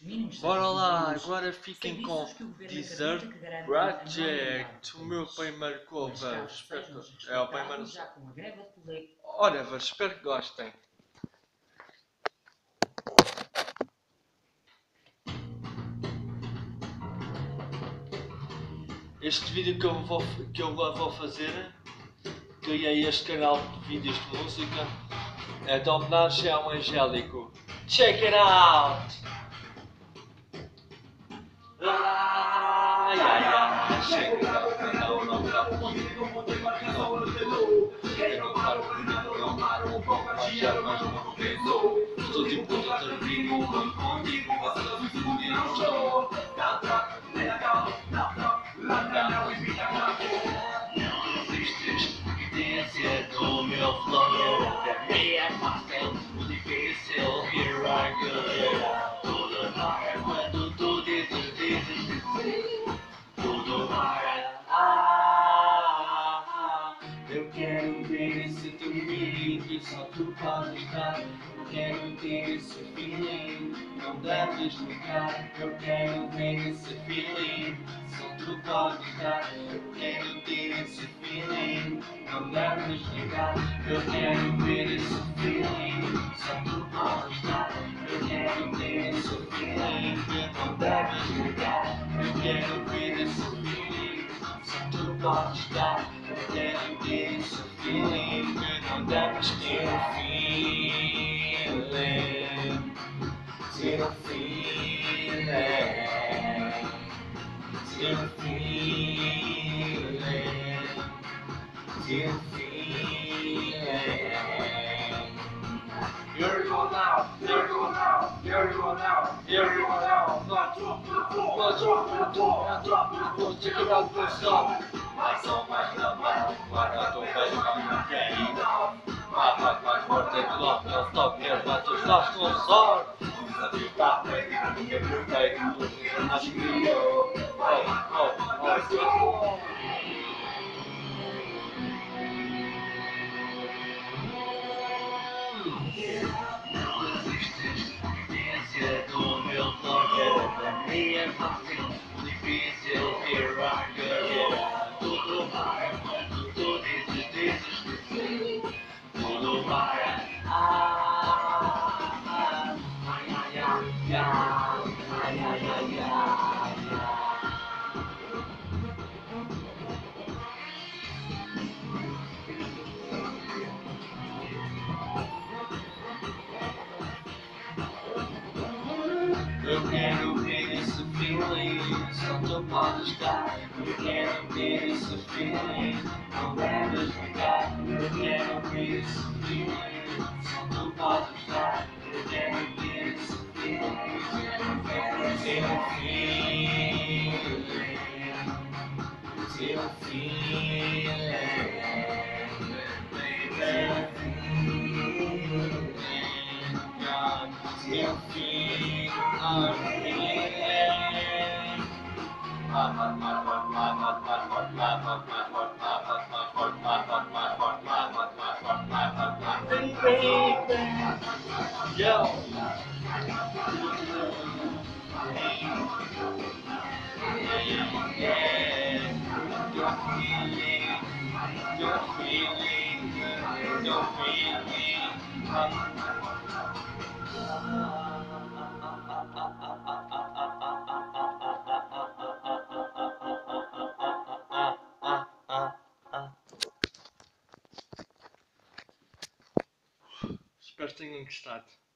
Bora lá, agora fiquem com DZRT Project, o meu primeiro cover. Espero que... É o primeiro. Ora, espero que gostem. Este vídeo que eu vou fazer, criei este canal de vídeos de música, é de homenagem ao Angélico. Check it out! Ai, ai, ai, check it out! Não dá estou tipo todo terrível contigo, mas eu não estou. Não resistes, evidência do meu flow. Para mim é fácil, difícil, here I go. Tudo para quando tu dizes tudo para. Eu quero ver esse teu feeling que só tu podes dar. Eu quero ter esse feeling, não deves negar. Eu quero ver esse feeling, só tu podes dar. Eu quero ter esse feeling, não deves negar. Eu quero ver esse feeling, só tu podes dar. Eu quero ter esse feeling, não deves negar. Eu quero ver esse feeling, só tu podes dar. Eu quero ter esse feeling, não deves ter feeling. Ter feeling. Ter feeling. Ter feeling. Here you go now, here you go now, here you go now, here you go now. Check it out for some. Mais não vejo como quem mais forte é que logo, não stop, quero bater nós com sorte. Tá, que é perfeito, mas criou. Não resistes, evidência do meu flow. Para mim é fácil, difícil, here I go. Tudo para quando tu dizes tudo para. Ai, ai, ai, ai, ai, ai, ai. Eu quero ver esse feeling, só tu podes dar. Eu quero ver esse feeling, não deves negar. Eu quero ver esse feeling, só tu podes dar. Eu quero ver esse feeling, eu quero ter um feeling. Ter um feeling. Ter um feeling. Yo. Your Espero que tenham gostado.